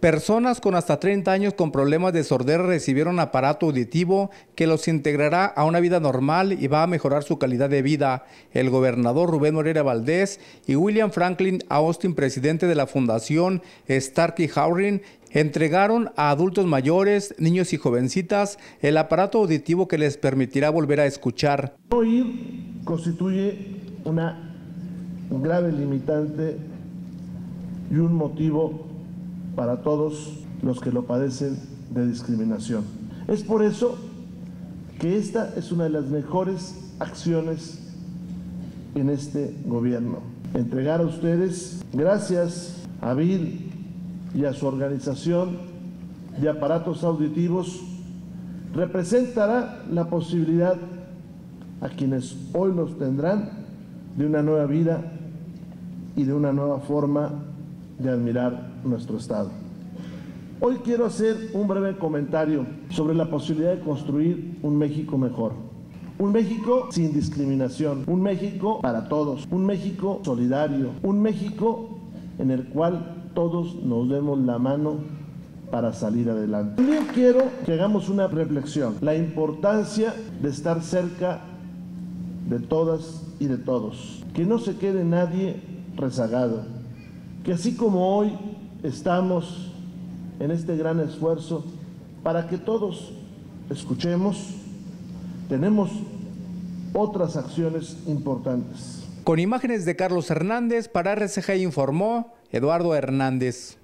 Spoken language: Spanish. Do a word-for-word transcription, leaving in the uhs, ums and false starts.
Personas con hasta treinta años con problemas de sordera recibieron aparato auditivo que los integrará a una vida normal y va a mejorar su calidad de vida. El gobernador Rubén Moreira Valdés y William Franklin Austin, presidente de la Fundación Starkey Howring, entregaron a adultos mayores, niños y jovencitas el aparato auditivo que les permitirá volver a escuchar. Oír constituye una grave limitante y un motivo para todos los que lo padecen de discriminación. Es por eso que esta es una de las mejores acciones en este gobierno. Entregar a ustedes, gracias a Bill y a su organización de aparatos auditivos, representará la posibilidad a quienes hoy los tendrán de una nueva vida y de una nueva forma de admirar nuestro Estado. Hoy quiero hacer un breve comentario sobre la posibilidad de construir un México mejor. Un México sin discriminación, un México para todos, un México solidario, un México en el cual todos nos demos la mano para salir adelante. También quiero que hagamos una reflexión, la importancia de estar cerca de todas y de todos, que no se quede nadie rezagado, que así como hoy estamos en este gran esfuerzo para que todos escuchemos, tenemos otras acciones importantes. Con imágenes de Carlos Hernández, para R C G informó Eduardo Hernández.